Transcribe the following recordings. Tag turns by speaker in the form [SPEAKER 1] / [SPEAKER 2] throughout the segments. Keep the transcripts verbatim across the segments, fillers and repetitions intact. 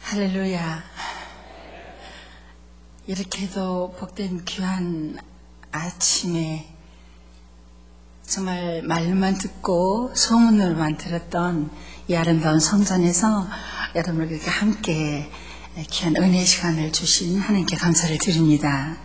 [SPEAKER 1] 할렐루야. 이렇게도 복된 귀한 아침에 정말 말만 듣고 소문으로만 들었던 이 아름다운 성전에서 여러분을 이렇게 함께 귀한 은혜의 시간을 주신 하나님께 감사를 드립니다.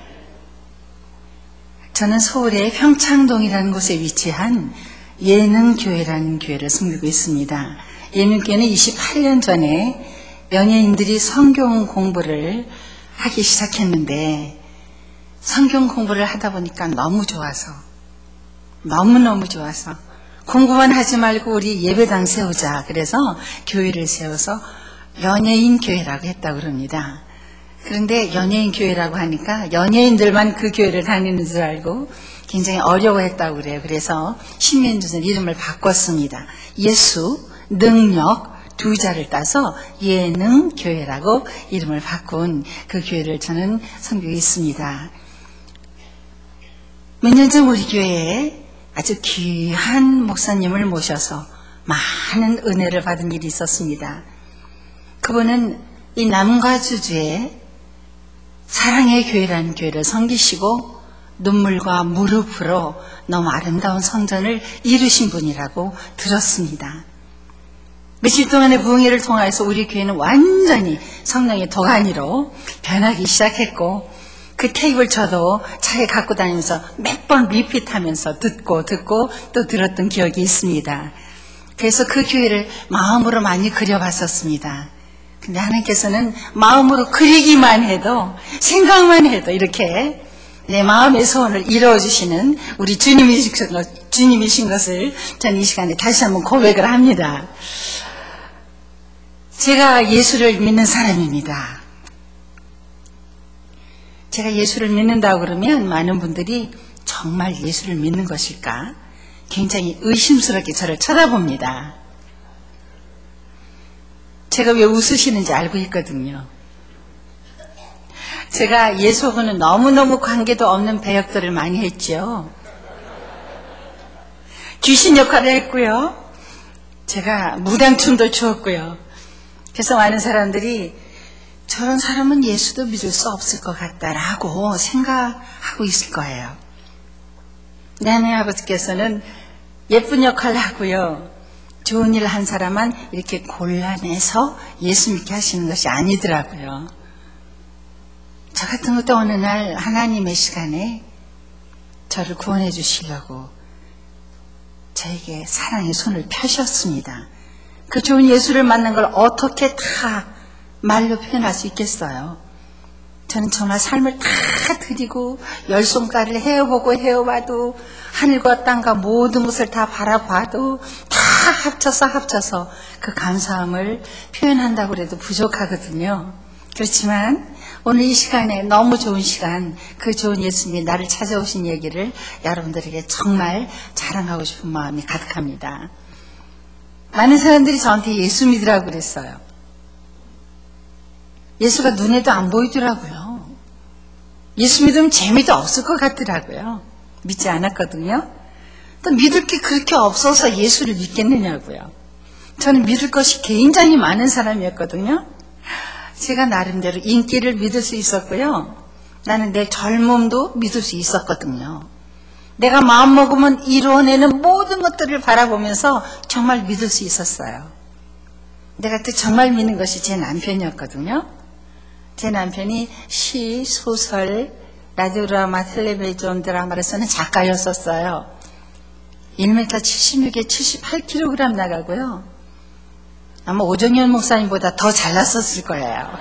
[SPEAKER 1] 저는 서울의 평창동이라는 곳에 위치한 예능교회라는 교회를 섬기고 있습니다. 예능교회는 이십팔 년 전에 연예인들이 성경 공부를 하기 시작했는데 성경 공부를 하다 보니까 너무 좋아서 너무너무 좋아서 공부만 하지 말고 우리 예배당 세우자. 그래서 교회를 세워서 연예인 교회라고 했다고 그럽니다. 그런데 연예인 교회라고 하니까 연예인들만 그 교회를 다니는 줄 알고 굉장히 어려워했다고 그래요. 그래서 십년 전에 이름을 바꿨습니다. 예수, 능력 두 자를 따서 예능교회라고 이름을 바꾼 그 교회를 저는 섬기고 있습니다. 몇 년 전 우리 교회에 아주 귀한 목사님을 모셔서 많은 은혜를 받은 일이 있었습니다. 그분은 이 남가주주에 사랑의 교회라는 교회를 섬기시고 눈물과 무릎으로 너무 아름다운 성전을 이루신 분이라고 들었습니다. 며칠 동안의 부흥회를 통해서 우리 교회는 완전히 성령의 도가니로 변하기 시작했고 그 테이블 저도 차에 갖고 다니면서 몇 번 리핏하면서 듣고 듣고 또 들었던 기억이 있습니다. 그래서 그 교회를 마음으로 많이 그려봤었습니다. 근데 하나님께서는 마음으로 그리기만 해도 생각만 해도 이렇게 내 마음의 소원을 이루어주시는 우리 주님이신, 것, 주님이신 것을 저는 이 시간에 다시 한번 고백을 합니다. 제가 예수를 믿는 사람입니다. 제가 예수를 믿는다고 그러면 많은 분들이 정말 예수를 믿는 것일까? 굉장히 의심스럽게 저를 쳐다봅니다. 제가 왜 웃으시는지 알고 있거든요. 제가 예수하고는 너무너무 관계도 없는 배역들을 많이 했죠. 귀신 역할을 했고요. 제가 무당춤도 추었고요. 그래서 많은 사람들이 저런 사람은 예수도 믿을 수 없을 것 같다라고 생각하고 있을 거예요. 내 하나님 아버지께서는 예쁜 역할을 하고요. 좋은 일 한 사람만 이렇게 골라내서 예수 믿게 하시는 것이 아니더라고요. 저 같은 것도 어느 날 하나님의 시간에 저를 구원해 주시려고 저에게 사랑의 손을 펴셨습니다. 그 좋은 예수를 만난 걸 어떻게 다 말로 표현할 수 있겠어요? 저는 정말 삶을 다 드리고 열 손가락을 헤어보고 헤어봐도 하늘과 땅과 모든 것을 다 바라봐도 다 합쳐서 합쳐서 그 감사함을 표현한다고 해도 부족하거든요. 그렇지만 오늘 이 시간에 너무 좋은 시간, 그 좋은 예수님이 나를 찾아오신 얘기를 여러분들에게 정말 자랑하고 싶은 마음이 가득합니다. 많은 사람들이 저한테 예수 믿으라고 그랬어요. 예수가 눈에도 안 보이더라고요. 예수 믿으면 재미도 없을 것 같더라고요. 믿지 않았거든요. 또 믿을 게 그렇게 없어서 예수를 믿겠느냐고요. 저는 믿을 것이 굉장히 많은 사람이었거든요. 제가 나름대로 인기를 믿을 수 있었고요. 나는 내 젊음도 믿을 수 있었거든요. 내가 마음먹으면 이루어내는 모든 것들을 바라보면서 정말 믿을 수 있었어요. 내가 그때 정말 믿는 것이 제 남편이었거든요. 제 남편이 시, 소설, 라디오 드라마, 텔레비전 드라마를 쓰는 작가였었어요. 일 미터 칠십육에 칠십팔 킬로그램 나가고요. 아마 오정현 목사님보다 더 잘났었을 거예요.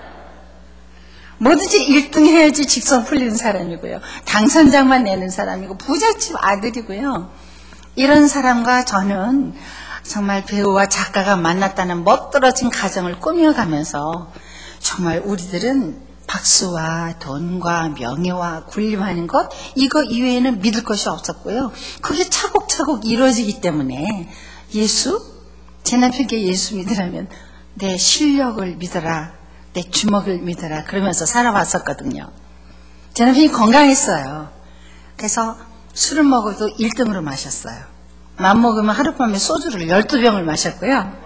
[SPEAKER 1] 뭐든지 일 등 해야지 직성 풀리는 사람이고요. 당선장만 내는 사람이고 부잣집 아들이고요. 이런 사람과 저는 정말 배우와 작가가 만났다는 멋들어진 가정을 꾸며가면서 정말 우리들은 박수와 돈과 명예와 군림하는 것 이거 이외에는 믿을 것이 없었고요. 그게 차곡차곡 이루어지기 때문에 예수? 제 남편께 예수 믿으라면 내 실력을 믿어라. 내 주먹을 믿어라. 그러면서 살아왔었거든요. 제 남편이 건강했어요. 그래서 술을 먹어도 일 등으로 마셨어요. 맘 먹으면 하룻밤에 소주를 열두 병을 마셨고요.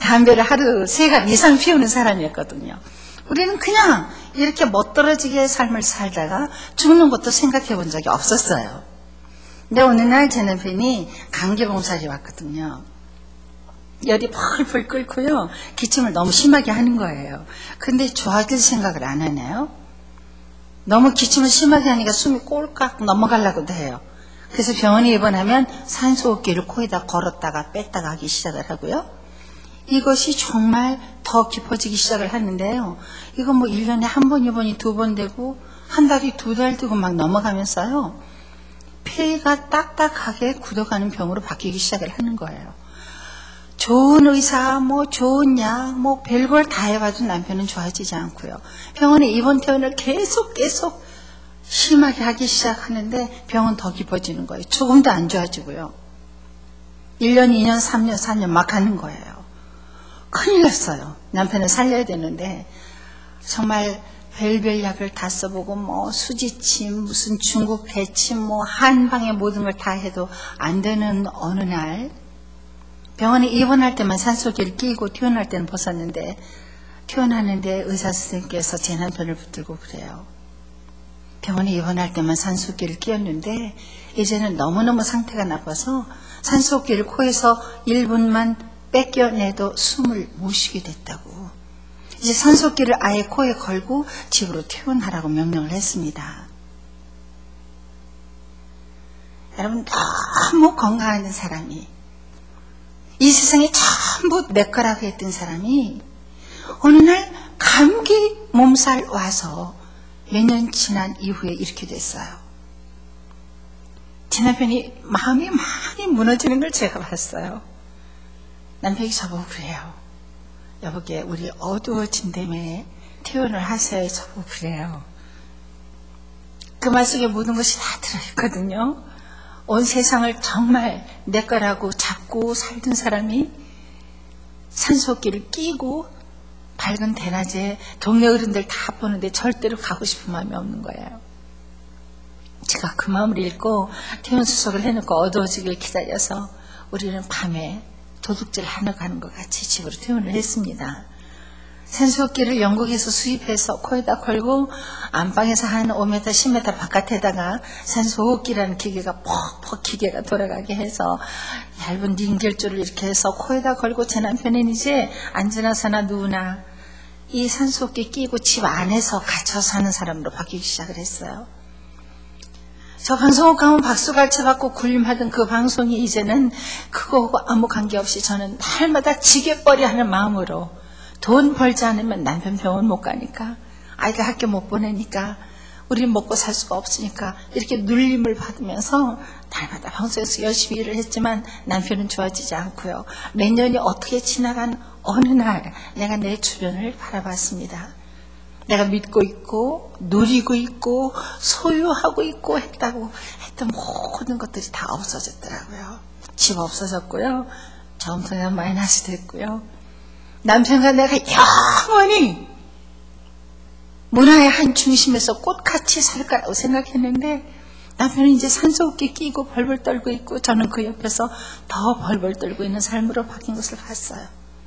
[SPEAKER 1] 담배를 하루 세 갑 이상 피우는 사람이었거든요. 우리는 그냥 이렇게 멋들어지게 삶을 살다가 죽는 것도 생각해 본 적이 없었어요. 근데 어느 날 제 남편이 감기몸살이 왔거든요. 열이 펄펄 끓고요. 기침을 너무 심하게 하는 거예요. 근데 좋아질 생각을 안 하네요. 너무 기침을 심하게 하니까 숨이 꼴깍 넘어가려고도 해요. 그래서 병원에 입원하면 산소호흡기를 코에다 걸었다가 뺐다가 하기 시작을 하고요. 이것이 정말 더 깊어지기 시작을 하는데요. 이거 뭐 일 년에 한 번, 이번이 두 번 되고 한 달이 두 달 되고 막 넘어가면서요. 폐가 딱딱하게 굳어가는 병으로 바뀌기 시작을 하는 거예요. 좋은 의사, 뭐 좋은 약, 뭐 별걸 다 해봐도 남편은 좋아지지 않고요. 병원에 입원 퇴원을 계속 계속 심하게 하기 시작하는데 병은 더 깊어지는 거예요. 조금도 안 좋아지고요. 일 년, 이 년, 삼 년, 사 년 막 가는 거예요. 큰일 났어요. 남편을 살려야 되는데 정말 별별 약을 다 써보고 뭐 수지침, 무슨 중국 배침, 뭐 한방에 모든 걸 다 해도 안 되는 어느 날 병원에 입원할 때만 산소호흡기를 끼고 퇴원할 때는 벗었는데 퇴원하는데 의사 선생님께서 제 남편을 붙들고 그래요. 병원에 입원할 때만 산소호흡기를 끼웠는데 이제는 너무너무 상태가 나빠서 산소호흡기를 코에서 일 분만 뺏겨내도 숨을 못 쉬게 됐다고. 이제 산소호흡기를 아예 코에 걸고 집으로 퇴원하라고 명령을 했습니다. 여러분, 너무 건강한 사람이, 이 세상에 전부 내 거라고 했던 사람이 어느 날 감기 몸살 와서 몇 년 지난 이후에 이렇게 됐어요. 제 남편이 마음이 많이 무너지는 걸 제가 봤어요. 남편이 저보고 그래요. 여보게 우리 어두워진다며 퇴원을 하세요. 저보고 그래요. 그 말 속에 모든 것이 다 들어있거든요. 온 세상을 정말 내 거라고 잡고 살던 사람이 산소호흡기를 끼고 밝은 대낮에 동네 어른들 다 보는데 절대로 가고 싶은 마음이 없는 거예요. 제가 그 마음을 읽고 퇴원 수속을 해놓고 어두워지길 기다려서 우리는 밤에 도둑질 하러 가는 것 같이 집으로 퇴원을 했습니다. 산소호흡기를 영국에서 수입해서 코에다 걸고 안방에서 한 오 미터, 십 미터 바깥에다가 산소호흡기라는 기계가 퍽퍽 기계가 돌아가게 해서 얇은 링겔줄을 이렇게 해서 코에다 걸고 제 남편은 이제 앉으나 서나 누우나 이 산소호흡기 끼고 집 안에서 갇혀 사는 사람으로 바뀌기 시작을 했어요. 저 방송국 가면 박수갈채 받고 굴림하던 그 방송이 이제는 그거하고 아무 관계없이 저는 날마다 지게벌이 하는 마음으로 돈 벌지 않으면 남편 병원 못 가니까 아이들 학교 못 보내니까 우리는 먹고 살 수가 없으니까 이렇게 눌림을 받으면서 날마다 방송에서 열심히 일을 했지만 남편은 좋아지지 않고요. 몇 년이 어떻게 지나간 어느 날 내가 내 주변을 바라봤습니다. 내가 믿고 있고 누리고 있고 소유하고 있고 했다고 했던 모든 것들이 다 없어졌더라고요. 집 없어졌고요. 정통한 마이너스 됐고요. 남편과 내가 영원히 문화의 한 중심에서 꽃같이 살 거라고 생각했는데 남편은 이제 산소호흡기 끼고 벌벌 떨고 있고 저는 그 옆에서 더 벌벌 떨고 있는 삶으로 바뀐 것을 봤어요.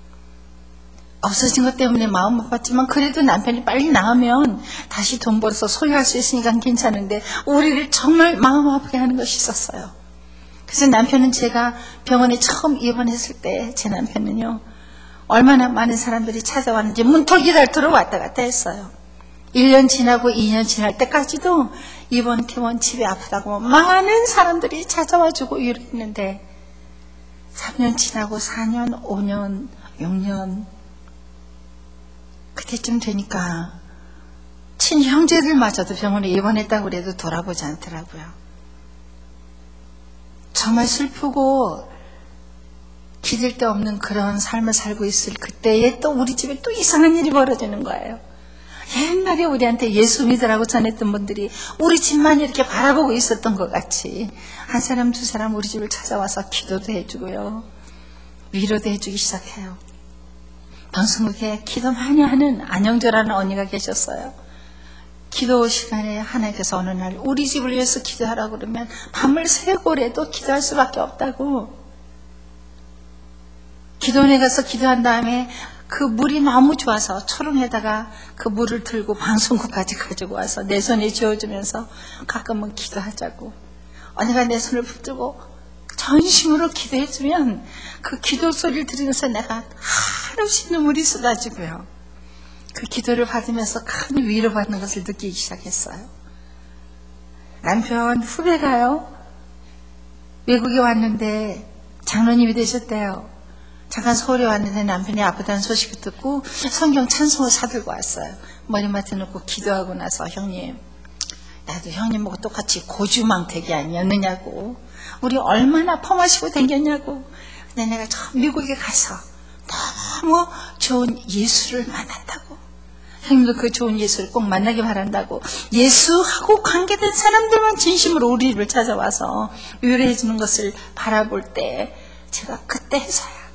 [SPEAKER 1] 없어진 것 때문에 마음 아팠지만 그래도 남편이 빨리 나으면 다시 돈 벌어서 소유할 수 있으니까 괜찮은데 우리를 정말 마음 아프게 하는 것이 있었어요. 그래서 남편은 제가 병원에 처음 입원했을 때 제 남편은요 얼마나 많은 사람들이 찾아왔는지 문턱이 닳도록 왔다 갔다 했어요. 일 년 지나고 이 년 지날 때까지도 입원 퇴원 집이 아프다고 많은 사람들이 찾아와주고 이랬는데 삼 년 지나고 사 년, 오 년, 육 년 그때쯤 되니까 친형제들마저도 병원에 입원했다고 그래도 돌아보지 않더라고요. 정말 슬프고 기댈 데 없는 그런 삶을 살고 있을 그때에 또 우리 집에 또 이상한 일이 벌어지는 거예요. 옛날에 우리한테 예수 믿으라고 전했던 분들이 우리 집만 이렇게 바라보고 있었던 것 같이 한 사람 두 사람 우리 집을 찾아와서 기도도 해주고요. 위로도 해주기 시작해요. 방송국에 기도 많이 하는 안영조라는 언니가 계셨어요. 기도 시간에 하나님께서 어느 날 우리 집을 위해서 기도하라고 그러면 밤을 새고래도 기도할 수밖에 없다고 기도원에 가서 기도한 다음에 그 물이 너무 좋아서 초롱에다가 그 물을 들고 방송국까지 가지고 와서 내 손에 쥐어주면서 가끔은 기도하자고, 언니가 내 손을 붙들고 전심으로 기도해주면 그 기도 소리를 들으면서 내가 한없이 눈물이 쏟아지고요, 그 기도를 받으면서 큰 위로받는 것을 느끼기 시작했어요. 남편 후배가요, 외국에 왔는데 장로님이 되셨대요. 잠깐 서울에 왔는데 남편이 아프다는 소식을 듣고 성경 찬송을 사들고 왔어요. 머리맡에 놓고 기도하고 나서, 형님, 나도 형님하고 똑같이 고주망태기 아니었느냐고, 우리 얼마나 퍼마시고 댕겼냐고. 근데 내가 저 미국에 가서 너무 좋은 예수를 만났다고, 형님도 그 좋은 예수를 꼭 만나기 바란다고, 예수하고 관계된 사람들만 진심으로 우리를 찾아와서 위로해 주는 것을 바라볼 때 제가 그때서야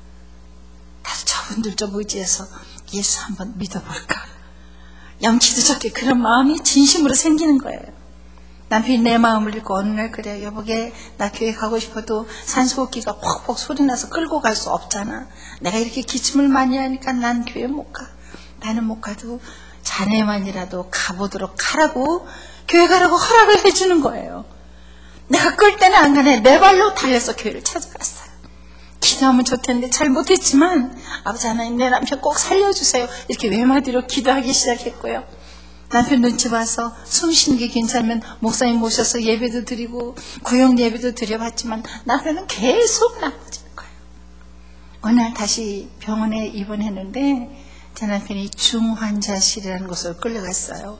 [SPEAKER 1] 나도 저분들 좀 의지해서 예수 한번 믿어볼까, 영치도 좋게 그런 마음이 진심으로 생기는 거예요. 남편이 내 마음을 읽고 어느 날 그래요. 여보게, 나 교회 가고 싶어도 산소호흡기가 퍽퍽 소리나서 끌고 갈 수 없잖아. 내가 이렇게 기침을 많이 하니까 난 교회 못 가. 나는 못 가도 자네만이라도 가보도록 하라고, 교회 가라고 허락을 해주는 거예요. 내가 끌 때는 안 가네. 내 발로 달려서 교회를 찾아갔어요. 기도하면 좋겠는데 잘 못했지만, 아버지 하나님, 내 남편 꼭 살려주세요, 이렇게 외마디로 기도하기 시작했고요. 남편 눈치 봐서 숨 쉬는 게 괜찮으면 목사님 모셔서 예배도 드리고 구역 예배도 드려봤지만 남편은 계속 나빠지는 거예요. 어느 날 다시 병원에 입원했는데 제 남편이 중환자실이라는 곳으로 끌려갔어요.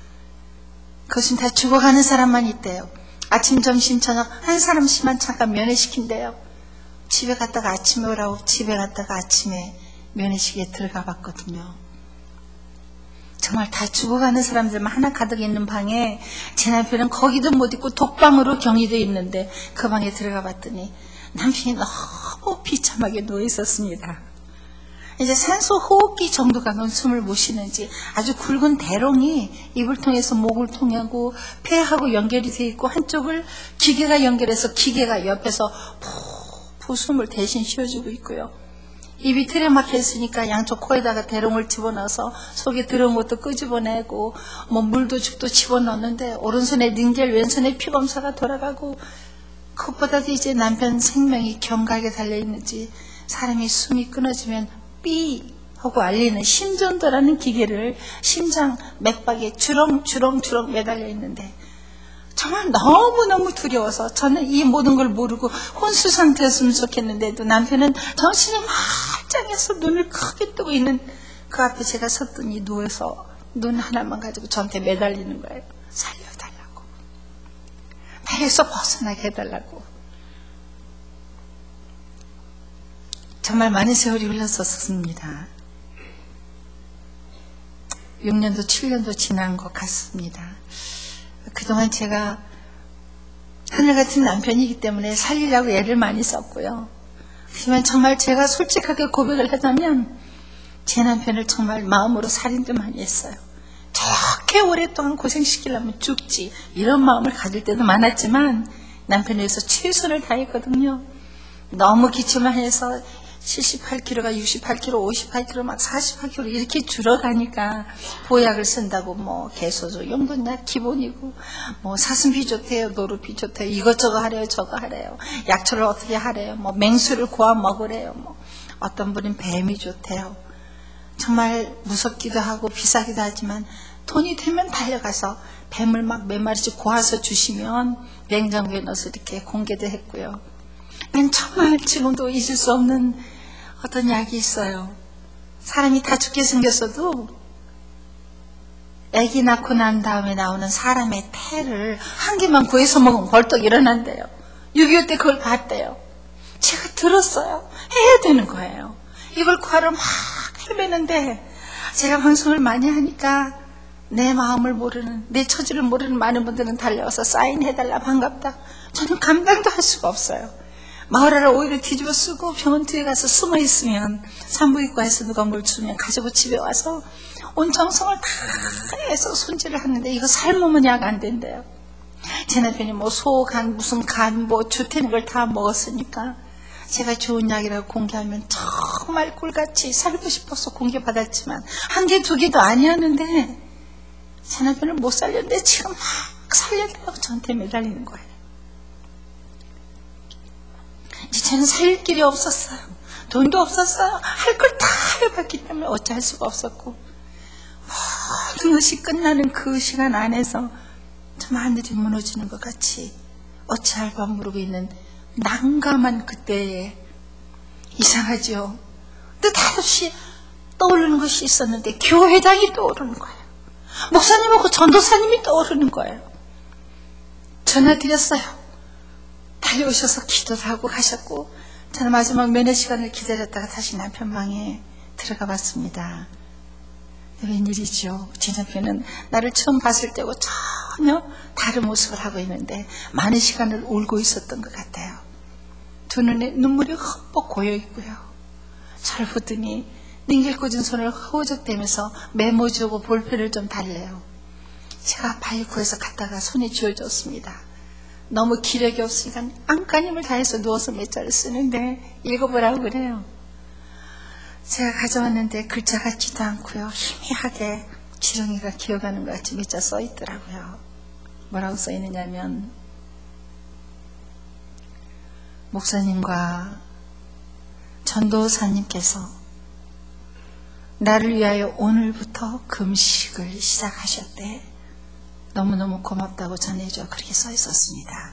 [SPEAKER 1] 그것은 다 죽어가는 사람만 있대요. 아침, 점심, 저녁 한 사람씩만 잠깐 면회시킨대요. 집에 갔다가 아침에 오라고 집에 갔다가 아침에 면회식에 들어가 봤거든요. 정말 다 죽어가는 사람들만 하나 가득 있는 방에 제 남편은 거기도 못 있고 독방으로 격리되어 있는데 그 방에 들어가 봤더니 남편이 너무 비참하게 누워 있었습니다. 이제 산소 호흡기 정도가 넘는 숨을 못 쉬는지 아주 굵은 대롱이 입을 통해서 목을 통하고 폐하고 연결이 되어 있고, 한쪽을 기계가 연결해서 기계가 옆에서 푹 숨을 대신 쉬어주고 있고요. 입이 틀에 막혀 있으니까 양쪽 코에다가 대롱을 집어넣어서 속에 들어온 것도 끄집어내고 뭐 물도 죽도 집어넣는데 오른손에 닌겔, 왼손에 피검사가 돌아가고, 그것보다도 이제 남편 생명이 경각에 달려있는지 사람이 숨이 끊어지면 삐 하고 알리는 심전도라는 기계를 심장 맥박에 주렁주렁주렁 매달려 있는데, 정말 너무너무 두려워서 저는 이 모든 걸 모르고 혼수 상태였으면 좋겠는데도 남편은 정신이 말짱해서 눈을 크게 뜨고 있는 그 앞에 제가 섰더니 누워서 눈 하나만 가지고 저한테 매달리는 거예요. 살려달라고, 배에서 벗어나게 해달라고. 정말 많은 세월이 흘렀었습니다. 육 년도 칠 년도 지난 것 같습니다. 그동안 제가 하늘같은 남편이기 때문에 살리려고 애를 많이 썼고요. 하지만 정말 제가 솔직하게 고백을 하자면 제 남편을 정말 마음으로 살인도 많이 했어요. 저렇게 오랫동안 고생시키려면 죽지, 이런 마음을 가질 때도 많았지만 남편에 위해서 최선을 다했거든요. 너무 기침을 해서 칠십팔 킬로그램가 육십팔 킬로그램, 오십팔 킬로그램, 막 사십팔 킬로그램 이렇게 줄어가니까 보약을 쓴다고 뭐 개소주, 용돈약 기본이고 뭐 사슴비 좋대요, 노루비 좋대요, 이것저것 하래요, 저거 하래요, 약초를 어떻게 하래요, 뭐 맹수를 고아 먹으래요, 뭐 어떤 분은 뱀이 좋대요. 정말 무섭기도 하고 비싸기도 하지만 돈이 되면 달려가서 뱀을 막 몇 마리씩 고아서 주시면 냉장고에 넣어서 이렇게 공개도 했고요. 난 정말 지금도 잊을 수 없는 어떤 약이 있어요. 사람이 다 죽게 생겼어도 아기 낳고 난 다음에 나오는 사람의 태를 한 개만 구해서 먹으면 벌떡 일어난대요. 육이오 때 그걸 봤대요. 제가 들었어요. 해야 되는 거예요. 이걸 구하러 막 헤매는데 제가 방송을 많이 하니까 내 마음을 모르는, 내 처지를 모르는 많은 분들은 달려와서 사인해달라, 반갑다. 저는 감당도 할 수가 없어요. 마을을 오히려 뒤집어 쓰고 병원 뒤에 가서 숨어 있으면 산부인과에서 누가 뭘 주면 가지고 집에 와서 온 정성을 다 해서 손질을 하는데 이거 삶으면 약 안 된대요. 제 남편이 뭐 소, 간, 무슨 간, 뭐 주태는 걸 다 먹었으니까 제가 좋은 약이라고 공개하면 정말 꿀같이 살고 싶어서 공개받았지만 한 개, 두 개도 아니었는데 제 남편을 못 살렸는데 지금 막 살려달라고 저한테 매달리는 거예요. 이제 저는 살릴 길이 없었어요. 돈도 없었어요. 할 걸 다 해봤기 때문에 어찌할 수가 없었고, 모든 것이 끝나는 그 시간 안에서 참 하늘이 무너지는 것 같이 어찌할 바 모르고 있는 난감한 그때에, 이상하죠. 뜻없이 떠오르는 것이 있었는데 교회당이 떠오르는 거예요. 목사님하고 전도사님이 떠오르는 거예요. 전화 드렸어요. 달려오셔서 기도를 하고 가셨고, 저는 마지막 면회 시간을 기다렸다가 다시 남편 방에 들어가 봤습니다. 웬일이죠? 제 남편은 나를 처음 봤을 때고 전혀 다른 모습을 하고 있는데 많은 시간을 울고 있었던 것 같아요. 두 눈에 눈물이 흠뻑 고여있고요. 저를 보더니 링겔 꽂은 손을 허우적대면서 메모 주고 볼펜을 좀 달래요. 제가 바이크에서 갔다가 손에 쥐어줬습니다. 너무 기력이 없으니까 안간힘을 다해서 누워서 몇 자를 쓰는데 읽어보라고 그래요. 제가 가져왔는데 글자 같지도 않고요, 희미하게 지렁이가 기어가는 것 같이 몇 자 써있더라고요. 뭐라고 써있느냐면, 목사님과 전도사님께서 나를 위하여 오늘부터 금식을 시작하셨대. 너무너무 고맙다고 전해줘. 그렇게 써 있었습니다.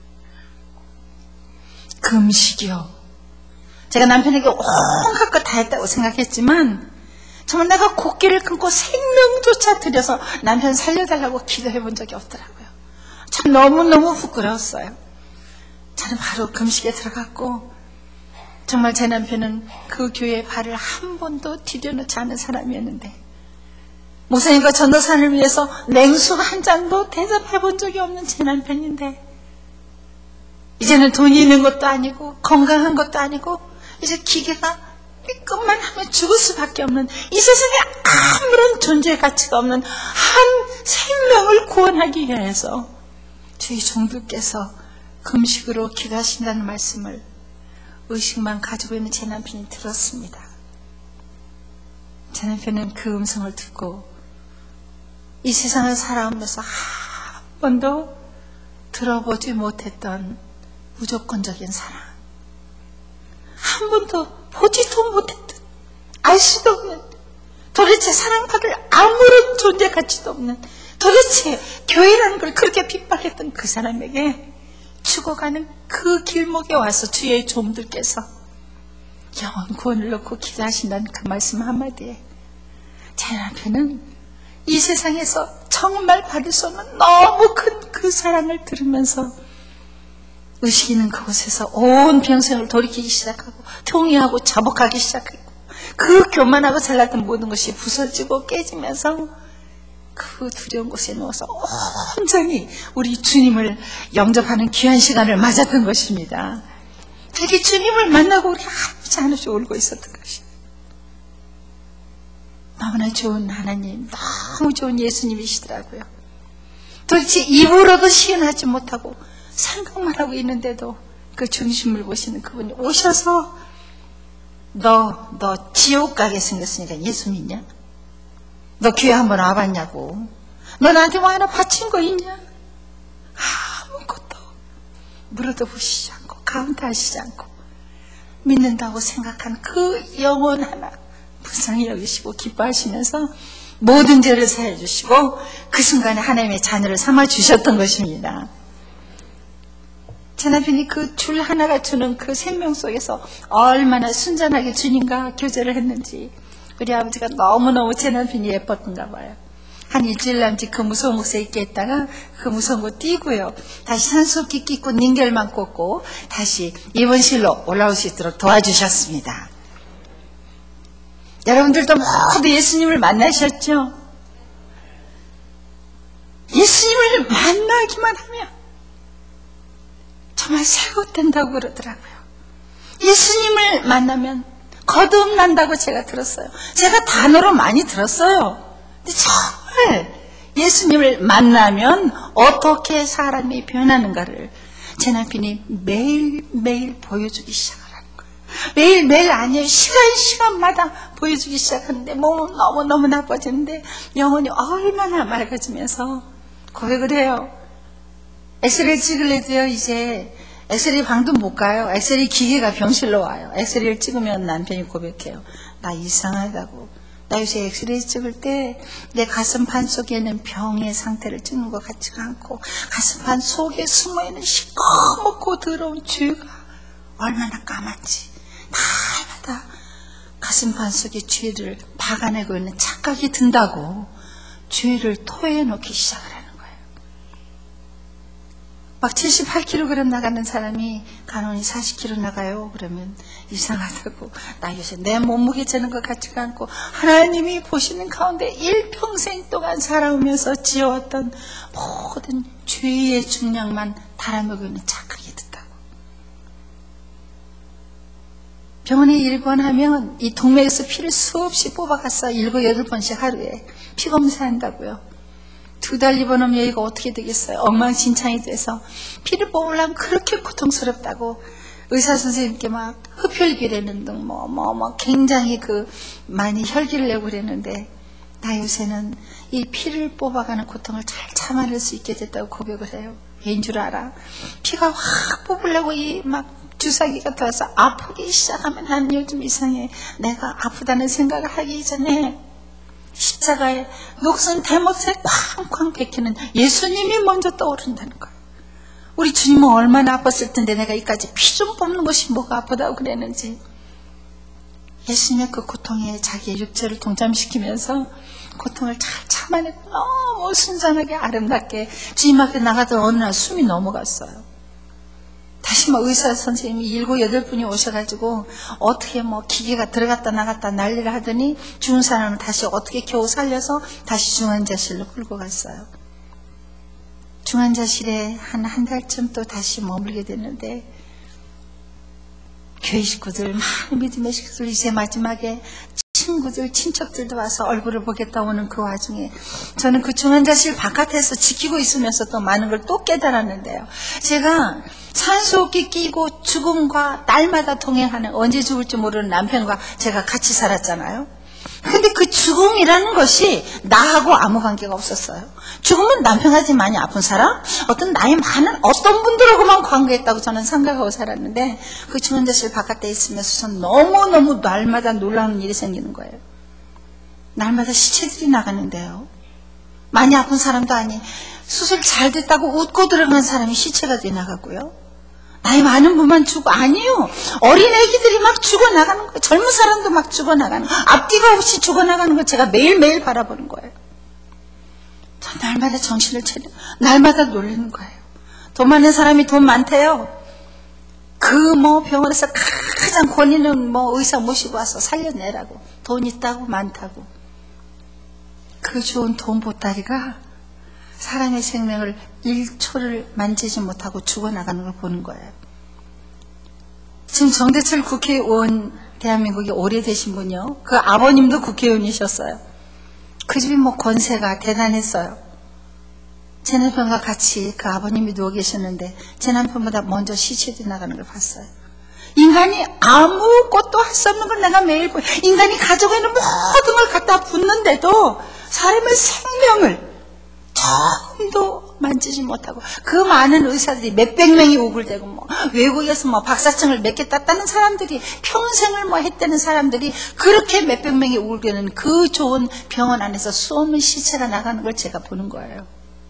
[SPEAKER 1] 금식이요. 제가 남편에게 온갖 것 다 했다고 생각했지만 정말 내가 곡기를 끊고 생명조차 들여서 남편 살려달라고 기도해 본 적이 없더라고요. 참 너무너무 부끄러웠어요. 저는 바로 금식에 들어갔고, 정말 제 남편은 그 교회에 발을 한 번도 디뎌놓지 않은 사람이었는데, 목사님과 전도사를 위해서 냉수 한 잔도 대접해 본 적이 없는 제 남편인데, 이제는 돈이 있는 것도 아니고 건강한 것도 아니고 이제 기계가 삐끗만 하면 죽을 수밖에 없는, 이 세상에 아무런 존재의 가치가 없는 한 생명을 구원하기 위해서 저희 종들께서 금식으로 기도하신다는 말씀을 의식만 가지고 있는 제 남편이 들었습니다. 제 남편은 그 음성을 듣고 이 세상을 살아오면서 한 번도 들어보지 못했던 무조건적인 사랑, 한 번도 보지도 못했던, 알 수도 없는, 도대체 사랑받을 아무런 존재 가치도 없는, 도대체 교회라는 걸 그렇게 핍박했던 그 사람에게 죽어가는 그 길목에 와서 주의 종들께서 영원 구원을 놓고 기도하신다는 그 말씀 한마디에 제 남편은 이 세상에서 정말 받을 수 없는 너무 큰 그 사랑을 들으면서 의식 있는 그곳에서 온 평생을 돌이키기 시작하고 통회하고 자복하기 시작했고, 그 교만하고 잘났던 모든 것이 부서지고 깨지면서 그 두려운 곳에 누워서 온전히 우리 주님을 영접하는 귀한 시간을 맞았던 것입니다. 자기 주님을 만나고 우리 아프지 않으시 울고 있었던 것입니다. 너무나 좋은 하나님, 너무 좋은 예수님이시더라고요. 도대체 입으로도 시인하지 못하고 생각만 하고 있는데도 그 중심을 보시는 그분이 오셔서 너, 너 지옥 가게 생겼으니까 예수 믿냐? 너 교회 한번 와봤냐고? 너 나한테 뭐 하나 바친 거 있냐? 아무것도 물어도 보시지 않고 카운트 하시지 않고 믿는다고 생각한 그 영혼 하나 불쌍히 여기시고 기뻐하시면서 모든 죄를 사해 주시고 그 순간에 하나님의 자녀를 삼아 주셨던 것입니다. 제 남편이 그 줄 하나가 주는 그 생명 속에서 얼마나 순전하게 주님과 교제를 했는지 우리 아버지가 너무너무 제 남편이 예뻤던가 봐요. 한 일주일 남짓 그 무서운 곳에 있게 했다가 그 무서운 곳 뛰고요, 다시 산소끼 끼고 닝겔만 꽂고 다시 입원실로 올라올 수 있도록 도와주셨습니다. 여러분들도 모두 예수님을 만나셨죠? 예수님을 만나기만 하면 정말 새웃된다고 그러더라고요. 예수님을 만나면 거듭난다고 제가 들었어요. 제가 단어로 많이 들었어요. 근데 정말 예수님을 만나면 어떻게 사람이 변하는가를 제 남편이 매일매일 보여주기 시작하라는 매일매일 아니에요. 시간 시간마다 보여주기 시작하는데 몸은 너무너무 나빠지는데 영혼이 얼마나 맑아지면서 고백을 해요. 엑스레이 찍을래도요, 이제 엑스레이 방도 못 가요. 엑스레이 기계가 병실로 와요. 엑스레이를 찍으면 남편이 고백해요. 나 이상하다고. 나 요새 엑스레이 찍을 때 내 가슴판 속에는 병의 상태를 찍는 것 같지가 않고 가슴판 속에 숨어있는 시커멓고 더러운 죄가 얼마나 까맣지. 날마다 가슴판 속에 죄를 박아내고 있는 착각이 든다고 죄를 토해놓기 시작을 하는 거예요. 막 칠십팔 킬로그램 나가는 사람이 간혹이 사십 킬로그램 나가요. 그러면 이상하다고. 나 요새 내 몸무게 재는 것 같지가 않고 하나님이 보시는 가운데 일평생 동안 살아오면서 지어왔던 모든 죄의 중량만 달아먹고 있는 착각이 든다고. 병원에 입원하면 이 동맥에서 피를 수없이 뽑아갔어. 일곱 여덟 번씩 하루에 피 검사한다고요. 두 달 입원하면 여기가 어떻게 되겠어요? 엉망진창이 돼서 피를 뽑으려면 그렇게 고통스럽다고 의사 선생님께 막 흡혈귀라는 등 뭐 뭐 뭐 굉장히 그 많이 혈기를 내고 그랬는데 나 요새는 이 피를 뽑아가는 고통을 잘 참아낼 수 있게 됐다고 고백을 해요. 왜인 줄 알아? 피가 확 뽑으려고 이 막 주사기가 들어서 아프기 시작하면 난 요즘 이상해. 내가 아프다는 생각을 하기 전에 십자가에 녹슨 대못에 쾅쾅 박히는 예수님이 먼저 떠오른다는 거예요. 우리 주님은 얼마나 아팠을 텐데 내가 이까지 피 좀 뽑는 것이 뭐가 아프다고 그랬는지. 예수님의 그 고통에 자기의 육체를 동참시키면서 고통을 잘 참아내고 너무 순전하게 아름답게 주님 앞에 나가던 어느 날 숨이 넘어갔어요. 다시 뭐 의사 선생님이 일곱 여덟 분이 오셔가지고 어떻게 뭐 기계가 들어갔다 나갔다 난리를 하더니 죽은 사람을 다시 어떻게 겨우 살려서 다시 중환자실로 끌고 갔어요. 중환자실에 한 한 달쯤 또 다시 머물게 됐는데 교회 식구들, 많은 믿음의 식구들, 이제 마지막에 친구들, 친척들도 와서 얼굴을 보겠다 오는 그 와중에 저는 그 중환자실 바깥에서 지키고 있으면서 또 많은 걸 또 깨달았는데요. 제가 산소호흡기 끼고 죽음과 날마다 동행하는, 언제 죽을지 모르는 남편과 제가 같이 살았잖아요. 근데 그 죽음이라는 것이 나하고 아무 관계가 없었어요. 죽음은 남편같이 많이 아픈 사람, 어떤 나이 많은 어떤 분들하고만 관계했다고 저는 생각하고 살았는데 그 중환자실 바깥에 있으면서 저는 너무너무 날마다 놀라운 일이 생기는 거예요. 날마다 시체들이 나가는데요. 많이 아픈 사람도 아니, 수술 잘 됐다고 웃고 들어간 사람이 시체가 돼 나가고요. 나이 많은 분만 죽어. 아니요. 어린 애기들이 막 죽어나가는 거예요. 젊은 사람도 막 죽어나가는 거예요. 앞뒤가 없이 죽어나가는 걸 제가 매일매일 바라보는 거예요. 저 날마다 정신을 차려, 날마다 놀라는 거예요. 돈 많은 사람이 돈 많대요. 그 뭐 병원에서 가장 권위 있는 뭐 의사 모시고 와서 살려내라고. 돈 있다고 많다고. 그 좋은 돈 보따리가 사람의 생명을 일 초를 만지지 못하고 죽어나가는 걸 보는 거예요. 지금 정대철 국회의원, 대한민국에 오래되신 분이요. 그 아버님도 국회의원이셨어요. 그 집이 뭐 권세가 대단했어요. 제 남편과 같이 그 아버님이 누워 계셨는데 제 남편보다 먼저 시체들이 나가는 걸 봤어요. 인간이 아무것도 할 수 없는 걸 내가 매일 보여. 인간이 가지고 있는 모든 걸 갖다 붓는데도 사람의 생명을 처음도 만지지 못하고 그 많은 의사들이 몇백 명이 우글대고 뭐 외국에서 뭐 박사증을 몇 개 땄다는 사람들이 평생을 뭐 했다는 사람들이 그렇게 몇백 명이 우글대는 그 좋은 병원 안에서 수없는 시체가 나가는 걸 제가 보는 거예요.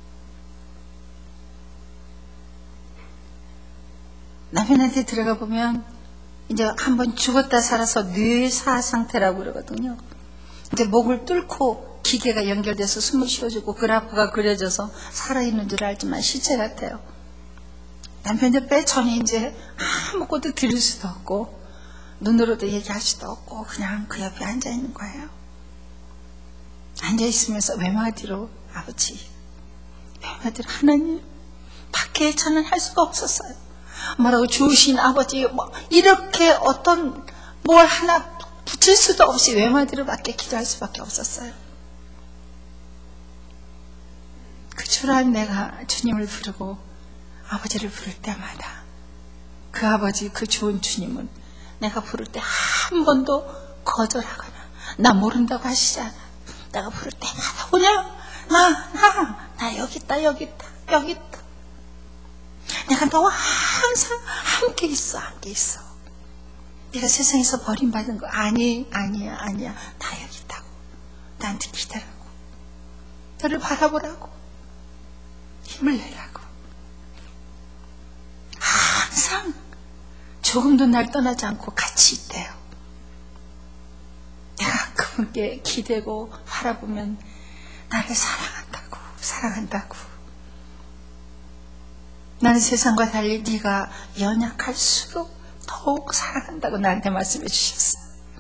[SPEAKER 1] 남편한테 들어가 보면 이제 한번 죽었다 살아서 뇌사 상태라고 그러거든요. 이제 목을 뚫고 기계가 연결돼서 숨을 쉬어주고 그래프가 그려져서 살아있는 줄 알지만 시체 같아요. 남편 옆에 저는 이제 아무것도 들을 수도 없고 눈으로도 얘기할 수도 없고 그냥 그 옆에 앉아있는 거예요. 앉아있으면서 외마디로 아버지, 외마디로 하나님, 밖에 저는 할 수가 없었어요. 뭐라고 주신 아버지, 뭐 이렇게 어떤 뭘 하나 붙일 수도 없이 외마디로 밖에 기도할 수밖에 없었어요. 그 초라한 내가 주님을 부르고 아버지를 부를 때마다 그 아버지, 그 좋은 주님은 내가 부를 때 한 번도 거절하거나 나 모른다고 하시지 않아. 내가 부를 때마다 오냐? 나, 나, 나 여기 있다, 여기 있다, 여기 있다. 내가 너와 항상 함께 있어, 함께 있어. 내가 세상에서 버림받은 거 아니, 아니야, 아니야. 나 여기 있다고. 나한테 기다라고. 너를 바라보라고. 힘을 내라고. 항상 조금도 날 떠나지 않고 같이 있대요. 내가 그분께 기대고 바라보면 나를 사랑한다고, 사랑한다고. 나는 세상과 달리 네가 연약할수록 더욱 사랑한다고 나한테 말씀해 주셨어요.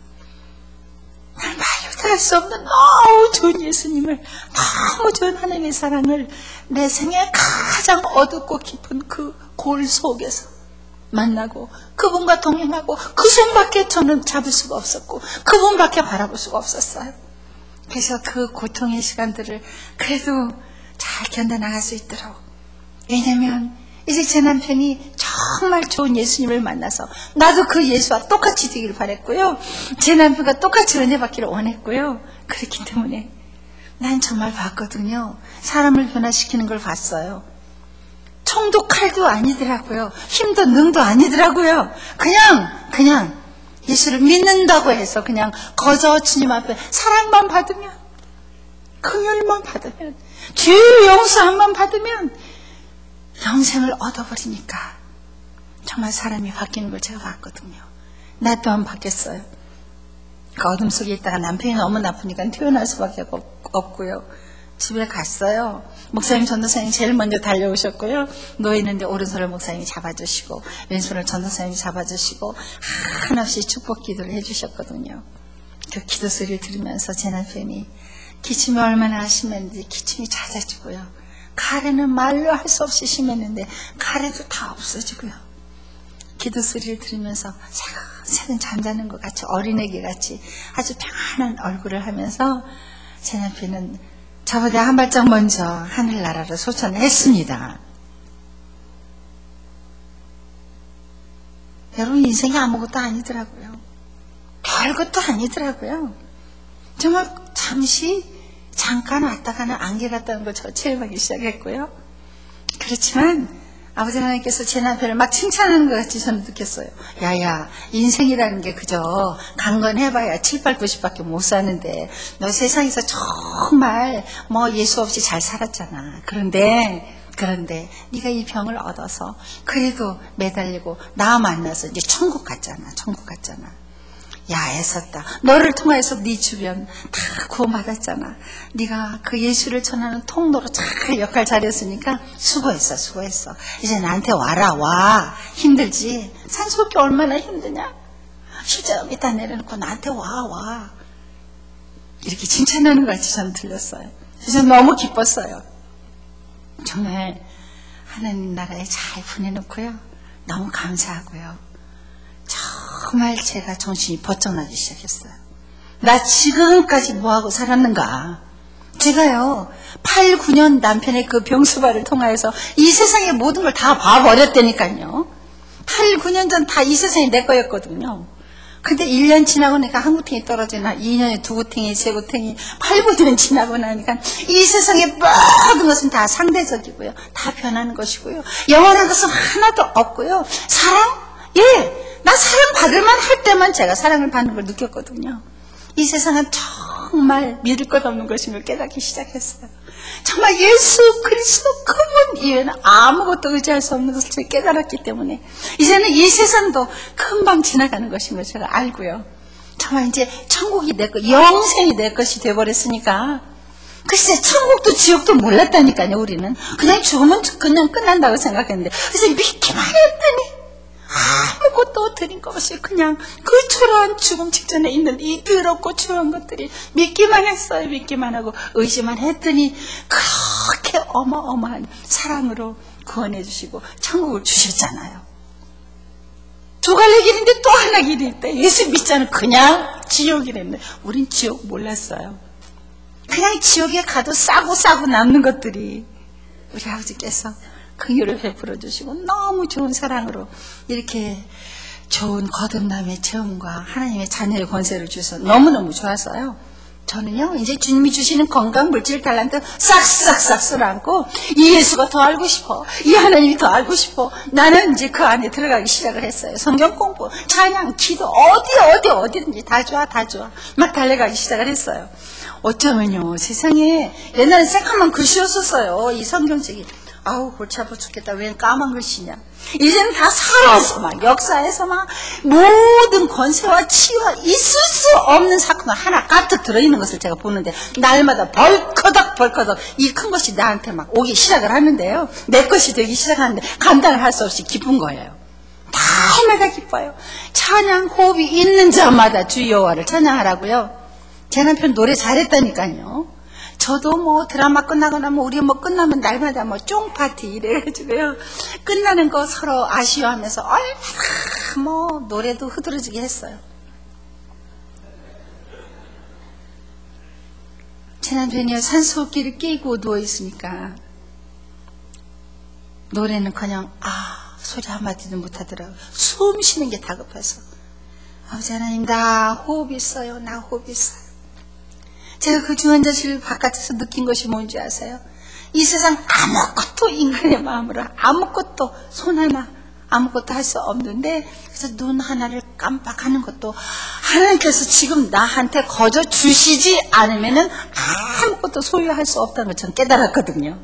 [SPEAKER 1] 난 말로 다 할 수 없는 너무 좋은 예수님을, 너무 좋은 하나님의 사랑을 내 생애 가장 어둡고 깊은 그 골 속에서 만나고 그분과 동행하고 그 손밖에 저는 잡을 수가 없었고 그분밖에 바라볼 수가 없었어요. 그래서 그 고통의 시간들을 그래도 잘 견뎌나갈 수 있도록. 왜냐면 이제 제 남편이 정말 좋은 예수님을 만나서 나도 그 예수와 똑같이 되기를 바랬고요. 제 남편과 똑같이 은혜 받기를 원했고요. 그렇기 때문에 난 정말 봤거든요. 사람을 변화시키는 걸 봤어요. 총도 칼도 아니더라고요. 힘도 능도 아니더라고요. 그냥 그냥 예수를 믿는다고 해서 그냥 거저 주님 앞에 사랑만 받으면, 긍휼만 받으면, 죄 용서함만 받으면 영생을 얻어버리니까 정말 사람이 바뀌는 걸 제가 봤거든요. 나 또한 바뀌었어요. 그 어둠 속에 있다가 남편이 너무 나쁘니까 퇴원할 수밖에 없고요. 집에 갔어요. 목사님, 전도사님 제일 먼저 달려오셨고요. 누워있는데 오른손을 목사님이 잡아주시고 왼손을 전도사님이 잡아주시고 한없이 축복 기도를 해주셨거든요. 그 기도 소리를 들으면서 제 남편이 기침이 얼마나 심했는지 기침이 잦아지고요. 가래는 말로 할 수 없이 심했는데 가래도 다 없어지고요. 기도 소리를 들으면서 새근 잠자는 것 같이, 어린애기 같이 아주 평안한 얼굴을 하면서 제 남편은 저보다 한 발짝 먼저 하늘나라로 소천을 했습니다. 여러분, 인생이 아무것도 아니더라고요. 별것도 아니더라고요. 정말 잠시 잠깐 왔다가는 안개 같다는 걸 저 체험하기 시작했고요. 그렇지만 아버지 하나님께서 제 남편을 막 칭찬하는 것 같이 저는 느꼈어요. 야야, 인생이라는 게 그저 강건해봐야 칠, 팔, 구십밖에 못 사는데 너 세상에서 정말 뭐 예수 없이 잘 살았잖아. 그런데 그런데 네가 이 병을 얻어서 그래도 매달리고 나 만나서 이제 천국 갔잖아. 천국 갔잖아. 야, 애썼다. 너를 통해서 네 주변 다 구원받았잖아. 네가 그 예수를 전하는 통로로 잘 역할 잘했으니까 수고했어, 수고했어. 이제 나한테 와라, 와. 힘들지? 산소기 얼마나 힘드냐? 십자가 밑에 내려놓고 나한테 와, 와. 이렇게 칭찬하는 것 같이 저는 들렸어요. 그래서 너무 기뻤어요. 정말 하나님 나라에 잘 보내놓고요. 너무 감사하고요. 정말 제가 정신이 번쩍 나기 시작했어요. 나 지금까지 뭐하고 살았는가? 제가요, 팔, 구 년 남편의 그 병수발을 통하여서 이 세상의 모든 걸 다 봐버렸다니까요. 팔, 구 년 전 다 이 세상이 내 거였거든요. 근데 일 년 지나고 나니까 한 구탱이 떨어지나, 이 년에 두 구탱이, 세 구탱이, 팔, 구 년 지나고 나니까 이 세상의 모든 것은 다 상대적이고요. 다 변하는 것이고요. 영원한 것은 하나도 없고요. 사랑? 예! 나 사랑 받을만 할 때만 제가 사랑을 받는 걸 느꼈거든요. 이 세상은 정말 믿을 것 없는 것인 걸 깨닫기 시작했어요. 정말 예수 그리스도 그분 이외에는 아무것도 의지할 수 없는 것을 깨달았기 때문에 이제는 이 세상도 금방 지나가는 것인 걸 제가 알고요. 정말 이제 천국이 내 것, 영생이 내 것이 되어버렸으니까 글쎄 천국도 지옥도 몰랐다니까요. 우리는 그냥 죽으면 그냥 끝난다고 생각했는데 그래서 믿기만 했더니 아무것도 드린 것 없이 그냥 그 초라한 죽음 직전에 있는 이 더럽고 초라한 것들이 믿기만 했어요. 믿기만 하고 의지만 했더니 그렇게 어마어마한 사랑으로 구원해 주시고 천국을 주셨잖아요. 두 갈래 길인데 또 하나 길이 있다. 예수 믿자는 그냥 지옥이랬는데 우린 지옥 몰랐어요. 그냥 지옥에 가도 싸고 싸고 남는 것들이 우리 아버지께서 긍휼을 베풀어 주시고 너무 좋은 사랑으로 이렇게 좋은 거듭남의 체험과 하나님의 자녀의 권세를 주셔서 너무너무 좋았어요. 저는요, 이제 주님이 주시는 건강, 물질, 달란트 싹싹싹 쓸어안고 이 예수가 더 알고 싶어. 이 하나님이 더 알고 싶어. 나는 이제 그 안에 들어가기 시작을 했어요. 성경 공부, 찬양, 기도, 어디 어디 어디든지 다 좋아, 다 좋아. 막 달려가기 시작을 했어요. 어쩌면요, 세상에 옛날에 새까만 글씨였었어요. 이 성경책이. 아우 골치 아파 죽겠다. 웬 까만 글씨냐. 이제는 다 살아서 막 역사에서 막 모든 권세와 치유와 있을 수 없는 사건을 하나 가득 들어있는 것을 제가 보는데 날마다 벌커덕 벌커덕 이 큰 것이 나한테 막 오기 시작을 하는데요. 내 것이 되기 시작하는데 감당을 할 수 없이 기쁜 거예요. 날마다 기뻐요. 찬양 호흡이 있는 자마다 주 여호와를 찬양하라고요. 제 남편 노래 잘했다니까요. 저도 뭐 드라마 끝나거나 뭐 우리 뭐 끝나면 날마다 뭐 쫑파티 이래가지고요. 끝나는 거 서로 아쉬워하면서 얼마나 뭐 노래도 흐드러지게 했어요. 제 남편이 산소호흡기를 끼고 누워있으니까 노래는커녕 아 소리 한마디도 못하더라고요. 숨 쉬는 게 다급해서. 아버지 하나님 나 호흡 있어요. 나 호흡 있어요. 제가 그 중환자실 바깥에서 느낀 것이 뭔지 아세요? 이 세상 아무것도 인간의 마음으로 아무것도 손 하나 아무것도 할 수 없는데 그래서 눈 하나를 깜빡하는 것도 하나님께서 지금 나한테 거저 주시지 않으면은 아무것도 소유할 수 없다는 걸 저는 깨달았거든요.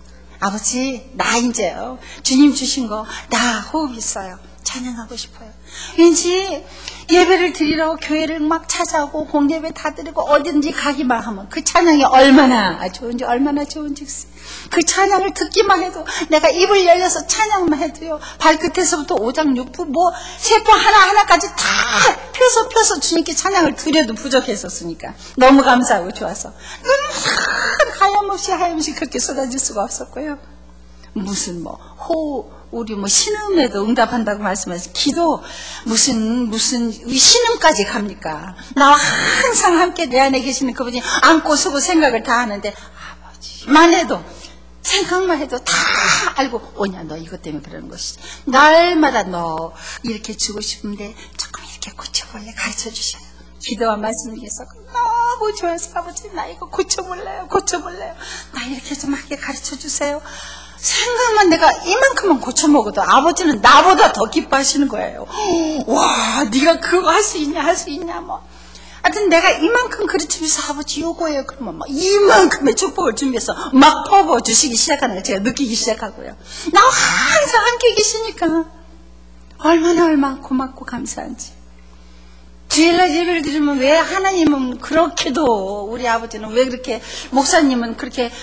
[SPEAKER 1] 아버지 나 이제요 주님 주신 거 나 호흡 있어요. 찬양하고 싶어요. 왠지 예배를 드리러 교회를 막 찾아오고 공예배 다 드리고 어딘지 가기만 하면 그 찬양이 얼마나 좋은지 얼마나 좋은지 그 찬양을 듣기만 해도 내가 입을 열려서 찬양만 해도요 발끝에서부터 오장육부 뭐 세포 하나하나까지 다 펴서 펴서 주님께 찬양을 드려도 부족했었으니까 너무 감사하고 좋아서 눈물 하염없이 하염없이 그렇게 쏟아질 수가 없었고요. 무슨 뭐 호 우리 뭐 신음에도 응답한다고 말씀하셔서 기도 무슨 무슨 신음까지 갑니까? 나와 항상 함께 내 안에 계시는 그분이 안고 서고 생각을 다 하는데 아버지만 해도 생각만 해도 다 알고 오냐 너 이것 때문에 그러는 것이지. 날마다 너 이렇게 주고 싶은데 조금 이렇게 고쳐볼래 가르쳐 주셔요. 기도와 말씀을 위해서 너무 좋아서 아버지 나 이거 고쳐볼래요 고쳐볼래요 나 이렇게 좀 하게 가르쳐 주세요. 생각만 내가 이만큼만 고쳐 먹어도 아버지는 나보다 더 기뻐하시는 거예요. 와 네가 그거 할 수 있냐 할 수 있냐 뭐 하여튼 내가 이만큼 가르치면서 아버지 요거예요 그러면 막 이만큼의 축복을 준비해서 막 퍼부어 주시기 시작하는 걸 제가 느끼기 시작하고요. 나와 항상 함께 계시니까 얼마나 얼마나 고맙고 감사한지. 주일날 예배를 드리면 왜 하나님은 그렇게도 우리 아버지는 왜 그렇게 목사님은 그렇게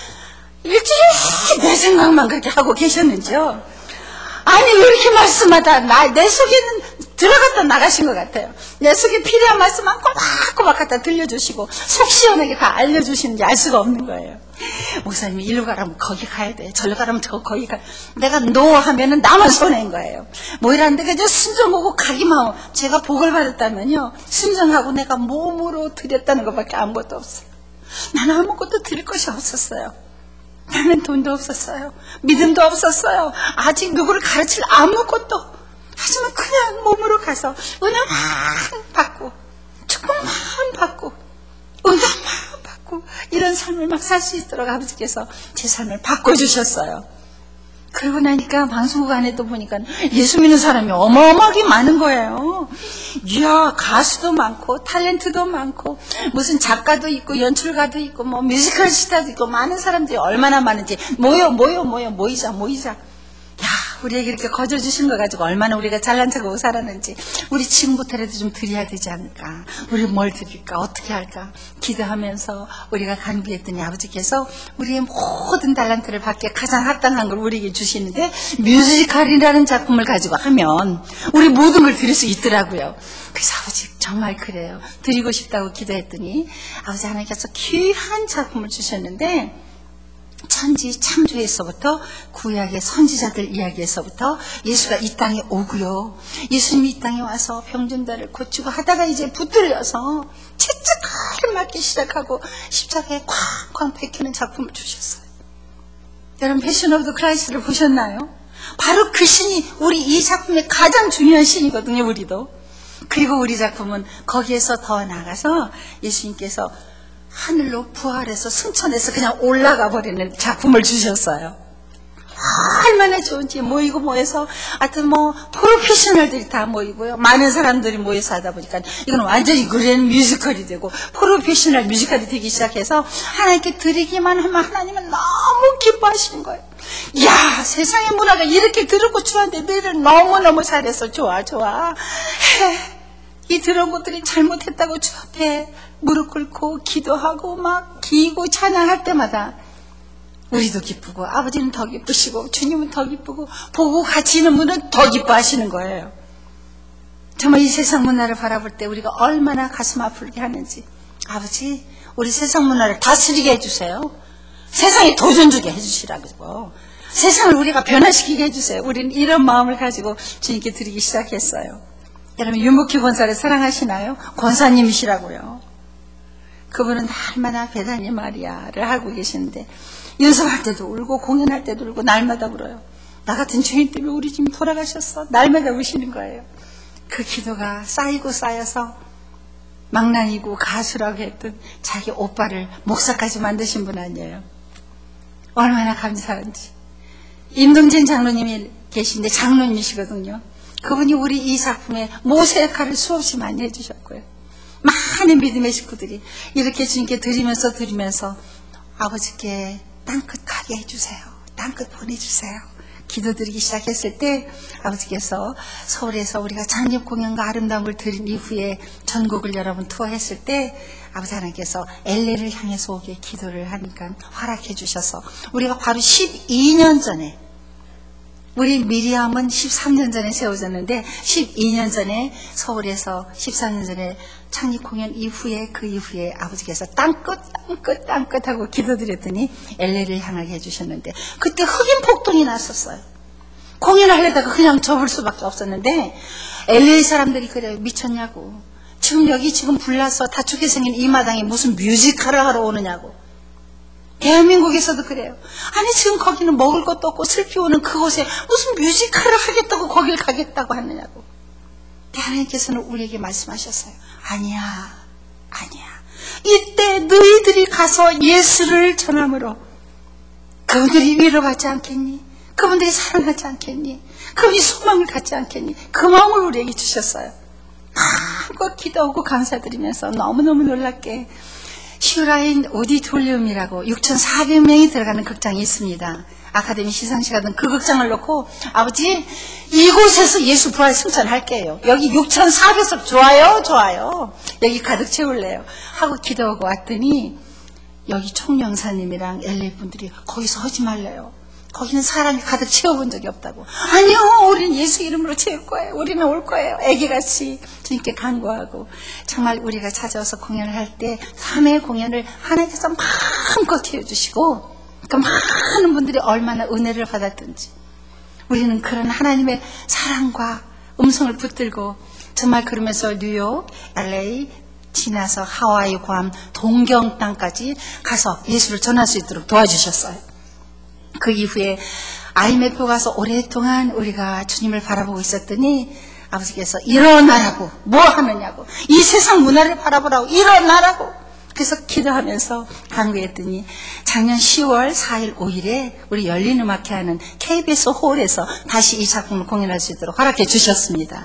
[SPEAKER 1] 일주일에 내 생각만 그렇게 하고 계셨는지요. 아니 왜 이렇게 말씀하다 나, 내 속에는 들어갔다 나가신 것 같아요. 내 속에 필요한 말씀만 꼬박꼬박 갖다 들려주시고 속 시원하게 다 알려주시는지 알 수가 없는 거예요. 목사님이 일로 가라면 거기 가야 돼 절로 가라면 저 거기 가 내가 노 하면은 나만 손해인 거예요. 뭐 이러는데 그저 순종하고 가기만 하고 제가 복을 받았다면요 순종하고 내가 몸으로 드렸다는 것밖에 아무것도 없어요. 나는 아무것도 드릴 것이 없었어요. 나는 돈도 없었어요. 믿음도 없었어요. 아직 누구를 가르칠 아무것도. 하지만 그냥 몸으로 가서 은혜만 받고 축복만 받고 응답만 받고 이런 삶을 막 살 수 있도록 아버지께서 제 삶을 바꿔주셨어요. 그러고 나니까 방송국 안에도 보니까 예수 믿는 사람이 어마어마하게 많은 거예요. 이야 가수도 많고 탤런트도 많고 무슨 작가도 있고 연출가도 있고 뭐 뮤지컬 스타도 있고 많은 사람들이 얼마나 많은지 모여 모여 모여 모이자 모이자. 야 우리에게 이렇게 거저주신 거 가지고 얼마나 우리가 잘난 척하고 살았는지 우리 지금부터라도 좀 드려야 되지 않을까. 우리 뭘 드릴까 어떻게 할까 기도하면서 우리가 간구했더니 아버지께서 우리의 모든 달란트를 받기에 가장 합당한 걸 우리에게 주시는데 뮤지컬이라는 작품을 가지고 하면 우리 모든 걸 드릴 수 있더라고요. 그래서 아버지 정말 그래요. 드리고 싶다고 기도했더니 아버지 하나님께서 귀한 작품을 주셨는데 천지 창조에서부터 구약의 선지자들 이야기에서부터 예수가 이 땅에 오고요. 예수님이 이 땅에 와서 병든자를 고치고 하다가 이제 붙들려서 채찍을 맞기 시작하고 십자가에 쾅쾅 박히는 작품을 주셨어요. 여러분 패션 오브 더 크라이스트를 보셨나요? 바로 그 신이 우리 이 작품의 가장 중요한 신이거든요, 우리도. 그리고 우리 작품은 거기에서 더 나가서 예수님께서 하늘로 부활해서 승천해서 그냥 올라가 버리는 작품을 주셨어요. 얼마나 좋은지 모이고 모여서 하여튼 뭐 프로페셔널들이 다 모이고요. 많은 사람들이 모여서 하다 보니까 이건 완전히 그랜 뮤지컬이 되고 프로페셔널 뮤지컬이 되기 시작해서 하나님께 드리기만 하면 하나님은 너무 기뻐하시는 거예요. 이야, 세상의 문화가 이렇게 더럽고 추한데 너희들 너무너무 잘해서 좋아 좋아. 이 더러운 것들이 잘못했다고 주 앞에 무릎 꿇고 기도하고 막 기고 찬양할 때마다 우리도 기쁘고 아버지는 더 기쁘시고 주님은 더 기쁘고 보고 같이 있는 분은 더 기뻐하시는 거예요. 정말 이 세상 문화를 바라볼 때 우리가 얼마나 가슴 아프게 하는지, 아버지 우리 세상 문화를 다스리게 해주세요. 세상에 도전 주게 해주시라고, 세상을 우리가 변화시키게 해주세요. 우리는 이런 마음을 가지고 주님께 드리기 시작했어요. 여러분 윤복희 권사를 사랑하시나요? 권사님이시라고요. 그분은 날마다 베다니 마리아를 하고 계시는데 연습할 때도 울고 공연할 때도 울고 날마다 울어요. 나 같은 죄인 때문에 우리 주님 돌아가셨어. 날마다 우시는 거예요. 그 기도가 쌓이고 쌓여서 망나니고 가수라고 했던 자기 오빠를 목사까지 만드신 분 아니에요. 얼마나 감사한지. 임동진 장로님이 계신데 장로님이시거든요. 그분이 우리 이 작품에 모세 역할을 수없이 많이 해주셨고요. 많은 믿음의 식구들이 이렇게 주님께 드리면서 드리면서 아버지께 땅끝 가게 해주세요. 땅끝 보내주세요. 기도드리기 시작했을 때 아버지께서 서울에서 우리가 장립 공연과 아름다움을 드린 이후에 전국을 여러분 투어했을 때 아버지 하나님께서 엘에이를 향해서 오게 기도를 하니까 허락해 주셔서 우리가 바로 십이 년 전에, 우리 미리암은 십삼 년 전에 세워졌는데 십이 년 전에 서울에서 십삼 년 전에 창립 공연 이후에 그 이후에 아버지께서 땅끝 땅끝 땅끝 하고 기도드렸더니 엘에이를 향하게 해주셨는데 그때 흑인 폭동이 났었어요. 공연을 하려다가 그냥 접을 수밖에 없었는데 엘에이 사람들이 그래요. 미쳤냐고. 지금 여기 지금 불나서 다축게 생긴 이 마당에 무슨 뮤지컬을 하러 오느냐고. 대한민국에서도 그래요. 아니 지금 거기는 먹을 것도 없고 슬피 오는 그곳에 무슨 뮤지컬을 하겠다고 거길 가겠다고 하느냐고. 하나님께서는 우리에게 말씀하셨어요. 아니야, 아니야. 이때 너희들이 가서 예수를 전함으로 그분들이 위로받지 않겠니? 그분들이 사랑하지 않겠니? 그분이 소망을 갖지 않겠니? 그 마음을 우리에게 주셨어요. 마음껏 기도하고 감사드리면서 너무너무 놀랍게 슈라인 오디토리움이라고 육천사백 명이 들어가는 극장이 있습니다. 아카데미 시상식 하던 그 극장을 놓고 아버지 이곳에서 예수 부활 승천할게요. 여기 육천사백 석 좋아요 좋아요. 여기 가득 채울래요 하고 기도하고 왔더니 여기 총영사님이랑 엘에이 분들이 거기서 하지 말래요. 거기는 사람이 가득 채워본 적이 없다고. 아니요, 우리는 예수 이름으로 채울 거예요. 우리는 올 거예요. 애기같이 주님께 간구하고. 정말 우리가 찾아와서 공연을 할 때 삼 회 공연을 하나님께서 마음껏 해주시고 그 많은 분들이 얼마나 은혜를 받았든지 우리는 그런 하나님의 사랑과 음성을 붙들고 정말 그러면서 뉴욕, 엘에이 지나서 하와이, 괌, 동경 땅까지 가서 예수를 전할 수 있도록 도와주셨어요. 그 이후에 아이엠에프 가서 오랫동안 우리가 주님을 바라보고 있었더니 아버지께서 일어나라고, 뭐 하느냐고, 이 세상 문화를 바라보라고, 일어나라고. 그래서 기도하면서 간구했더니 작년 시월 사일 오일에 우리 열린음악회 하는 케이비에스 홀에서 다시 이 작품을 공연할 수 있도록 허락해 주셨습니다.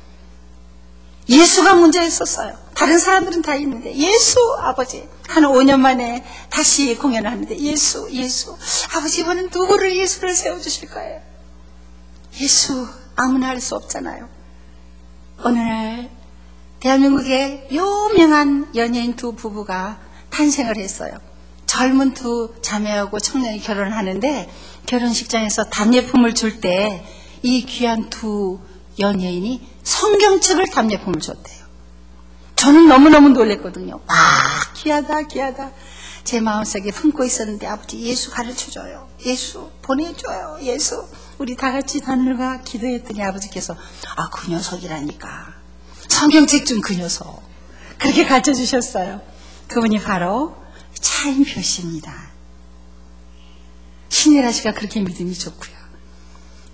[SPEAKER 1] 예수가 문제였었어요. 다른 사람들은 다 있는데 예수 아버지 한 오 년 만에 다시 공연을 하는데 예수 예수 아버지 이번엔 누구를 예수를 세워주실 거예요. 예수 아무나 할 수 없잖아요. 어느 날 대한민국의 유명한 연예인 두 부부가 탄생을 했어요. 젊은 두 자매하고 청년이 결혼을 하는데 결혼식장에서 답례품을 줄 때 이 귀한 두 연예인이 성경책을 답례품을 줬대요. 저는 너무너무 놀랬거든요. 와, 귀하다 귀하다. 제 마음속에 품고 있었는데 아버지 예수 가르쳐줘요. 예수 보내줘요. 예수. 우리 다 같이 하늘과 기도했더니 아버지께서 아, 그 녀석이라니까. 성경책 준 그 녀석. 그렇게 가르쳐주셨어요. 그분이 바로 차인표 씨입니다. 신혜라 씨가 그렇게 믿음이 좋고요.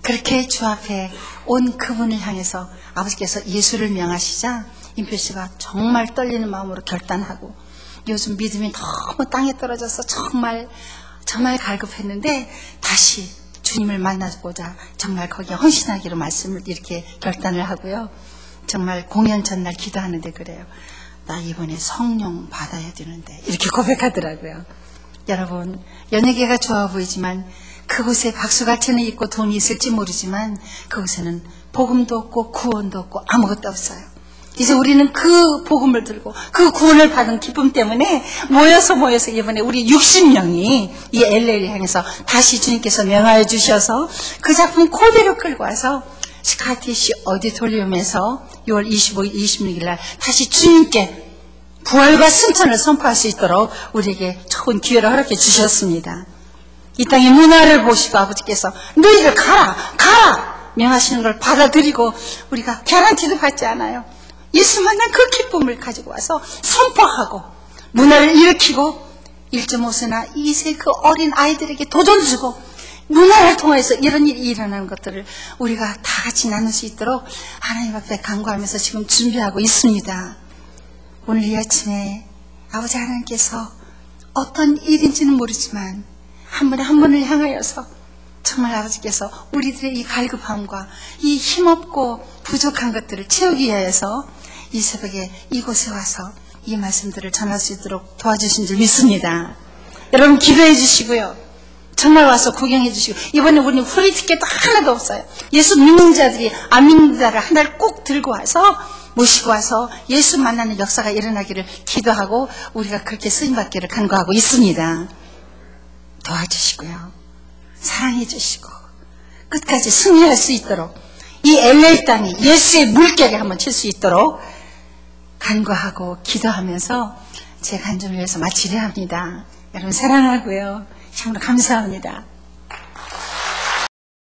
[SPEAKER 1] 그렇게 주 앞에 온 그분을 향해서 아버지께서 예수를 명하시자 임표 씨가 정말 떨리는 마음으로 결단하고, 요즘 믿음이 너무 땅에 떨어져서 정말 정말 갈급했는데 다시 주님을 만나고자 정말 거기에 헌신하기로 말씀을 이렇게 결단을 하고요. 정말 공연 전날 기도하는데 그래요. 나 이번에 성령 받아야 되는데 이렇게 고백하더라고요. 여러분, 연예계가 좋아 보이지만 그곳에 박수갈채는 있고 돈이 있을지 모르지만 그곳에는 복음도 없고 구원도 없고 아무것도 없어요. 이제 우리는 그 복음을 들고 그 구원을 받은 기쁨 때문에 모여서 모여서 이번에 우리 육십 명이 이 엘에이를 향해서 다시 주님께서 명하여 주셔서 그 작품 그대로 끌고 와서 스카티시 오디토리움에서 유월 이십오일, 이십육일 날 다시 주님께 부활과 승천을 선포할 수 있도록 우리에게 좋은 기회를 허락해 주셨습니다. 이 땅의 문화를 보시고 아버지께서 너희들 가라 가라 명하시는 걸 받아들이고 우리가 개런티도 받지 않아요. 예수 만난 그 기쁨을 가지고 와서 선포하고 문화를 일으키고 일 점 오 세나 이 세 그 어린 아이들에게 도전 주고 문화를 통해서 이런 일이 일어나는 것들을 우리가 다 같이 나눌 수 있도록 하나님 앞에 간구하면서 지금 준비하고 있습니다. 오늘 이 아침에 아버지 하나님께서 어떤 일인지는 모르지만 한 분의 한 분을 향하여서 정말 아버지께서 우리들의 이 갈급함과 이 힘없고 부족한 것들을 채우기 위해서 이 새벽에 이곳에 와서 이 말씀들을 전할 수 있도록 도와주신 줄 믿습니다. 여러분 기도해 주시고요. 정말 와서 구경해 주시고, 이번에 우리는 프리 티켓도 하나도 없어요. 예수 믿는 자들이 안 믿는 자를 하나를 꼭 들고 와서 모시고 와서 예수 만나는 역사가 일어나기를 기도하고 우리가 그렇게 쓰임받기를 간구하고 있습니다. 도와주시고요. 사랑해 주시고 끝까지 승리할 수 있도록 이 엘에이 땅이 예수의 물결에 한번 칠 수 있도록 간구하고 기도하면서 제 간증을 위해서 마치려 합니다. 여러분 사랑하고요. 참으로 감사합니다.